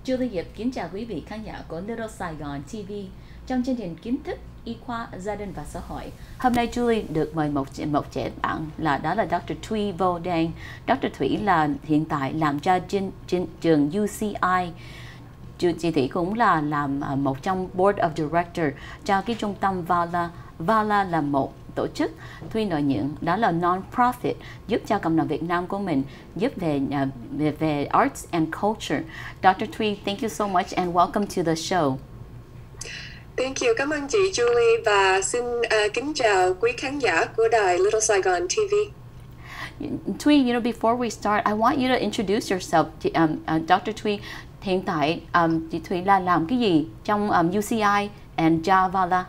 Julie Hiệp kính chào quý vị khán giả của Little Sài Gòn TV trong chương trình kiến thức y khoa gia đình và xã hội. Hôm nay Julie được mời một trẻ bạn đó là Dr. Thúy Vô Đen. Dr. Thúy là hiện tại làm cho trường UCI. Chị Thúy cũng là làm một trong Board of Director cho cái trung tâm VALA. VALA là một tổ chức phi lợi nhuận, đó là non-profit, giúp cho cộng đồng Việt Nam của mình, giúp về arts and culture. Dr. Thúy, thank you so much and welcome to the show. Thank you, cảm ơn chị Julie và xin kính chào quý khán giả của đài Little Saigon TV. Thúy, before we start, I want you to introduce yourself. Dr. Thúy, hiện tại chị Thúy là làm cái gì trong UCI and Javala?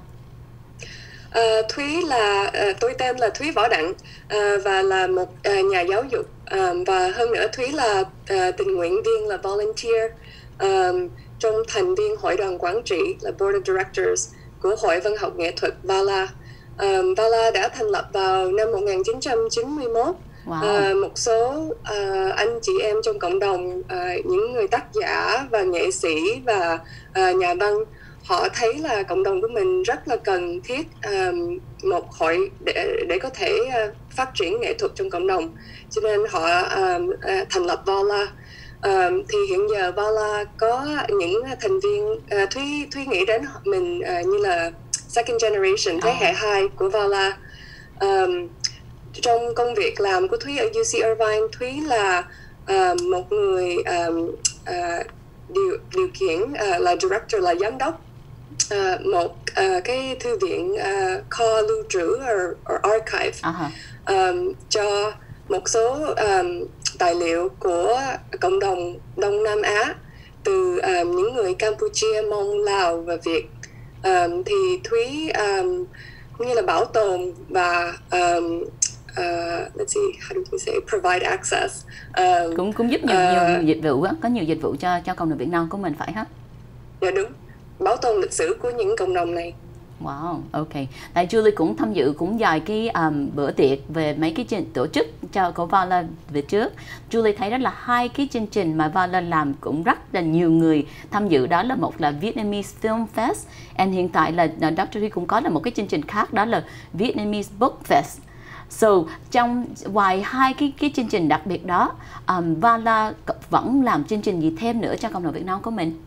Tôi tên là Thúy Võ Đặng và là một nhà giáo dục và hơn nữa Thúy là tình nguyện viên, là volunteer trong thành viên hội đồng quản trị, là Board of Directors của Hội Văn học Nghệ thuật VALA. VALA đã thành lập vào năm 1991. Wow. Một số anh chị em trong cộng đồng, những người tác giả và nghệ sĩ và nhà văn, họ thấy là cộng đồng của mình rất là cần thiết một hội để có thể phát triển nghệ thuật trong cộng đồng, cho nên họ thành lập VALA. Thì hiện giờ VALA có những thành viên, Thúy nghĩ đến mình như là second generation, thế hệ 2 của VALA. Trong công việc làm của Thúy ở UC Irvine, Thúy là một người điều khiển, là director, là giám đốc một cái thư viện, kho lưu trữ or archive cho một số tài liệu của cộng đồng Đông Nam Á, từ những người Campuchia, Mông, Lào và Việt. Thì Thúy như là bảo tồn và let's see, how do we say, provide access. Cũng giúp nhiều dịch vụ á, có nhiều dịch vụ cho cộng đồng Việt Nam của mình, phải ha? Dạ đúng, bảo tồn lịch sử của những cộng đồng này. Wow, ok. Tại Julie cũng tham dự cũng vài cái bữa tiệc về mấy cái tổ chức của VALA về trước. Julie thấy đó là hai cái chương trình mà VALA làm cũng rất là nhiều người tham dự. Đó là một là Vietnamese Film Fest, and hiện tại là Dr. Thúy cũng có là một cái chương trình khác, đó là Vietnamese Book Fest. So, ngoài hai cái chương trình đặc biệt đó, VALA vẫn làm chương trình gì thêm nữa cho cộng đồng Việt Nam của mình?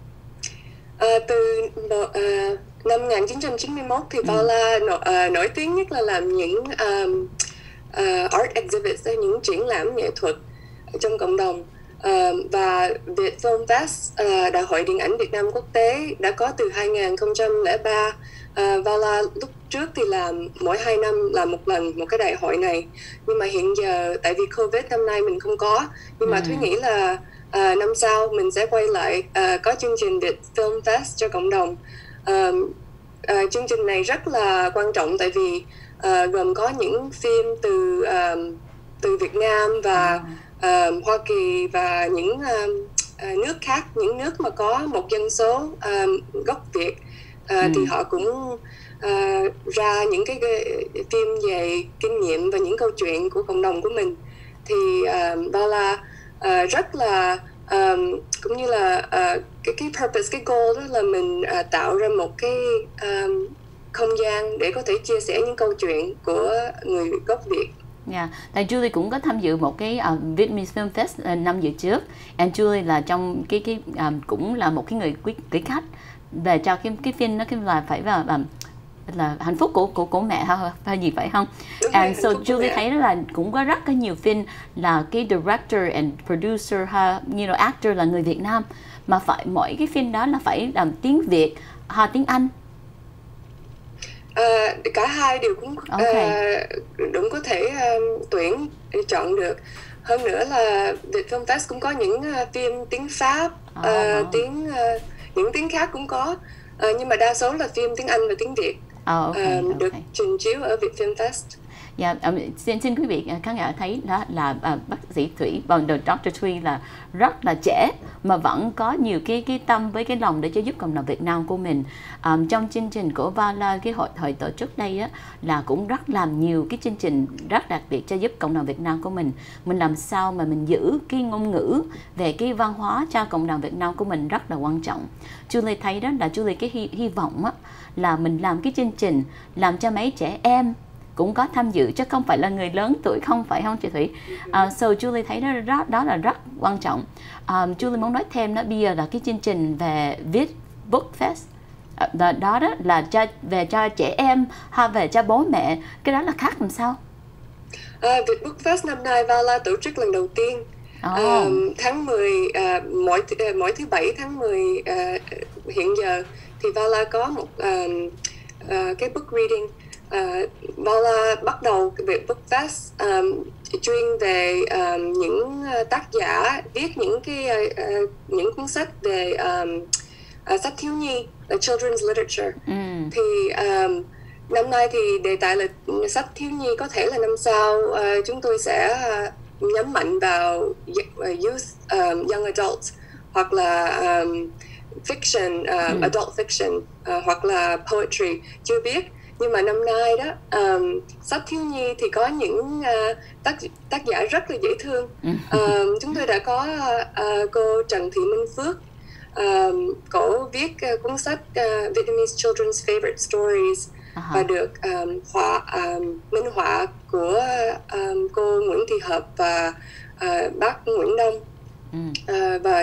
Từ năm 1991 thì VALA nổi tiếng nhất là làm những art exhibits, những triển lãm nghệ thuật trong cộng đồng. Và Việt Film Fest, Đại hội Điện ảnh Việt Nam Quốc tế, đã có từ 2003. VALA lúc trước thì làm mỗi 2 năm làm một lần một cái đại hội này, nhưng mà hiện giờ tại vì Covid năm nay mình không có, nhưng mà Thúy nghĩ là năm sau mình sẽ quay lại có chương trình Việt Film Fest cho cộng đồng. Chương trình này rất là quan trọng tại vì gồm có những phim từ Việt Nam và Hoa Kỳ và những nước khác, những nước mà có một dân số gốc Việt, thì họ cũng ra những cái phim về kinh nghiệm và những câu chuyện của cộng đồng của mình. Thì VALA rất là cũng như là cái purpose, cái goal đó là mình tạo ra một cái không gian để có thể chia sẻ những câu chuyện của người gốc Việt. Yeah. Tại Julie cũng có tham dự một cái Vietnamese Film Fest năm vừa trước, and Julie là trong cái cũng là một cái người quý khách về cho cái phim, nó là phải là hạnh phúc của mẹ hay gì phải không? And so Julie thấy đó là cũng có rất nhiều phim là cái director and producer, actor là người Việt Nam, mà phải mỗi cái phim đó là phải làm tiếng Việt hay tiếng Anh. Cả hai đều cũng đúng, có thể tuyển chọn được. Hơn nữa là Việt Film Fest cũng có những phim tiếng Pháp, những tiếng khác cũng có, nhưng mà đa số là phim tiếng Anh và tiếng Việt được trình chiếu ở Việt Film Fest. Dạ, xin quý vị khán giả thấy đó là bác sĩ Thủy, Dr. Thuy là rất là trẻ mà vẫn có nhiều cái tâm với cái lòng để cho giúp cộng đồng Việt Nam của mình. Trong chương trình của Vala, cái hội tổ chức đây á, là cũng rất làm nhiều cái chương trình rất đặc biệt cho giúp cộng đồng Việt Nam của mình. Mình làm sao mà mình giữ cái ngôn ngữ về cái văn hóa cho cộng đồng Việt Nam của mình rất là quan trọng. Julie thấy đó là Julie cái hy vọng á, là mình làm cái chương trình làm cho mấy trẻ em cũng có tham dự chứ không phải là người lớn tuổi, không phải không chị Thủy? So Julie thấy đó là rất quan trọng. Julie muốn nói thêm đó, bây giờ là cái chương trình về viết Book Fest đó là về cho trẻ em hay về cho bố mẹ, cái đó là khác làm sao? Việt Book Fest năm nay Vala tổ chức lần đầu tiên. Tháng 10 mỗi thứ bảy tháng 10 hiện giờ thì Vala có một cái book reading. Vala bắt đầu về Book Fest chuyên về những tác giả viết những cuốn sách về sách thiếu nhi, children's literature. Thì năm nay thì đề tài là sách thiếu nhi, có thể là năm sau chúng tôi sẽ nhấn mạnh vào youth, young adults, hoặc là fiction, adult fiction, hoặc là poetry, chưa biết. Nhưng mà năm nay đó, sách thiếu nhi thì có những tác giả rất là dễ thương. Chúng tôi đã có cô Trần Thị Minh Phước, cổ viết cuốn sách Vietnamese Children's Favorite Stories, và được minh họa của cô Nguyễn Thị Hợp và bác Nguyễn Đông. Và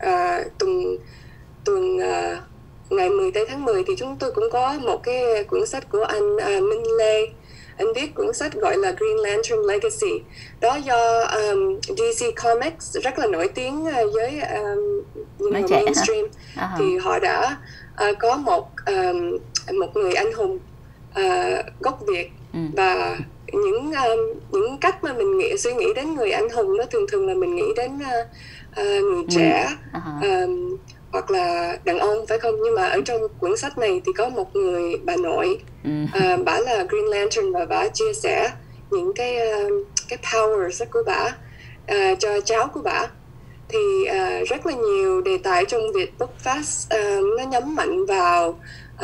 tuần ngày 10 tháng 10 thì chúng tôi cũng có một cái cuốn sách của anh Minh Lê. Anh viết cuốn sách gọi là Green Lantern Legacy. Đó do DC Comics rất là nổi tiếng với những người mainstream. Thì họ đã có một người anh hùng gốc Việt, và những cách mà mình suy nghĩ đến người anh hùng đó thường là mình nghĩ đến người trẻ, hoặc là đàn ông, phải không? Nhưng mà ở trong cuốn sách này thì có một người bà nội, bả là Green Lantern, và bả chia sẻ những cái powers của bả cho cháu của bả. Thì rất là nhiều đề tài trong Việt Book Fest nó nhấn mạnh vào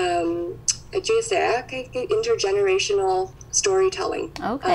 chia sẻ cái intergenerational storytelling.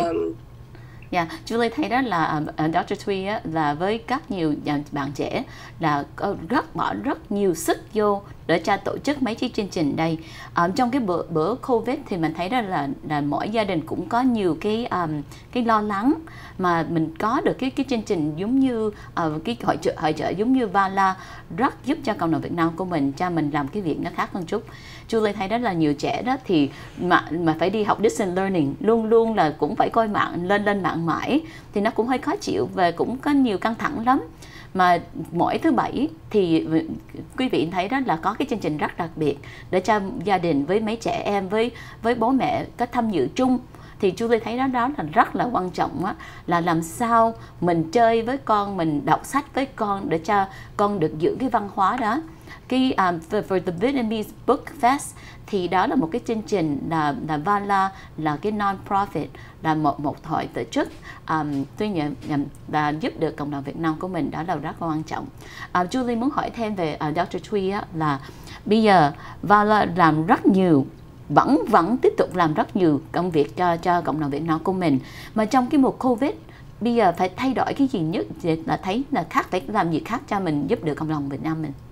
Yeah, Julie thấy đó là Dr. Thuy là với các nhiều bạn trẻ là bỏ rất nhiều sức vô để cho tổ chức mấy cái chương trình đây. Trong cái bữa Covid thì mình thấy đó là mỗi gia đình cũng có nhiều cái lo lắng, mà mình có được cái chương trình giống như cái hội chợ giống như Vala rất giúp cho cộng đồng Việt Nam của mình, cho mình làm cái việc nó khác hơn chút. Julie thấy đó là nhiều trẻ đó thì mà phải đi học distance learning, luôn là cũng phải coi mạng, lên mạng mãi, thì nó cũng hơi khó chịu và cũng có nhiều căng thẳng lắm. Mà mỗi thứ bảy thì quý vị thấy đó là có cái chương trình rất đặc biệt để cho gia đình với mấy trẻ em với bố mẹ có tham dự chung. Thì Julie thấy đó là rất là quan trọng á, là làm sao mình chơi với con, mình đọc sách với con để cho con được giữ cái văn hóa đó. Cái for the Vietnamese Book Fest thì đó là một cái chương trình là Vala là cái non-profit, là một hội tổ chức tuy nhiên là giúp được cộng đồng Việt Nam của mình, đó là rất là quan trọng. Julie muốn hỏi thêm về Dr. Thuy á, là bây giờ Vala làm rất nhiều, vẫn tiếp tục làm rất nhiều công việc cho cộng đồng Việt Nam của mình, mà trong cái mùa Covid bây giờ phải thay đổi cái gì nhất là thấy là khác, phải làm gì khác cho mình giúp được cộng đồng Việt Nam mình?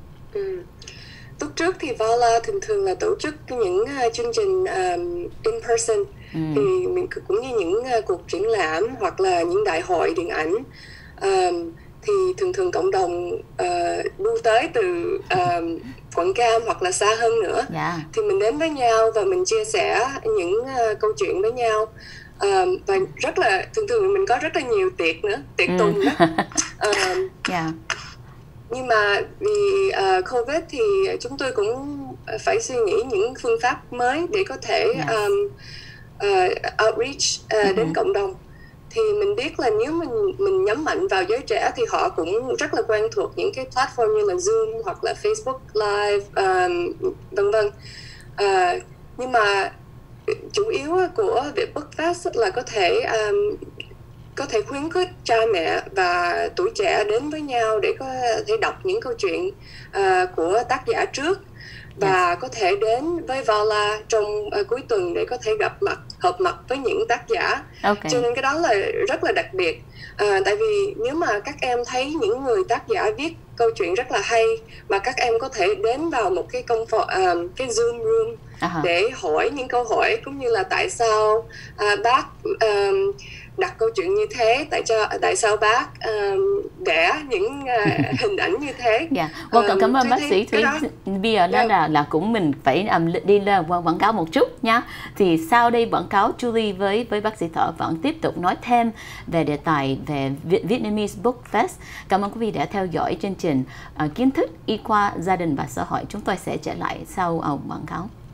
Lúc trước thì Vala thường là tổ chức những chương trình in person, thì mình cũng như những cuộc triển lãm hoặc là những đại hội điện ảnh, thì thường cộng đồng đu tới từ Quảng Cam hoặc là xa hơn nữa. Thì mình đến với nhau và mình chia sẻ những câu chuyện với nhau, và rất là thường mình có rất là nhiều tiệc nữa, tiệc tùng đó. Nhưng mà vì Covid thì chúng tôi cũng phải suy nghĩ những phương pháp mới để có thể outreach đến cộng đồng. Thì mình biết là nếu mình nhấn mạnh vào giới trẻ thì họ cũng rất là quen thuộc những cái platform như là Zoom hoặc là Facebook Live, vân vân. Nhưng mà chủ yếu của Việt Book Fest là có thể khuyến khích cha mẹ và tuổi trẻ đến với nhau để có thể đọc những câu chuyện của tác giả trước, và có thể đến với Vala trong cuối tuần để có thể hợp mặt với những tác giả. Cho nên cái đó là rất là đặc biệt. Tại vì nếu mà các em thấy những người tác giả viết câu chuyện rất là hay, mà các em có thể đến vào một cái cái Zoom room để hỏi những câu hỏi, cũng như là tại sao bác đặt câu chuyện như thế, tại sao bác vẽ những hình ảnh như thế. Vâng, cảm ơn bác sĩ Thúy. Bây giờ đó là cũng mình phải đi lên quảng cáo một chút nha. Thì sau đây quảng cáo, Julie với bác sĩ Thọ vẫn tiếp tục nói thêm về đề tài về Vietnamese Book Fest. Cảm ơn quý vị đã theo dõi chương trình Kiến thức y khoa gia đình và xã hội. Chúng tôi sẽ trở lại sau quảng cáo.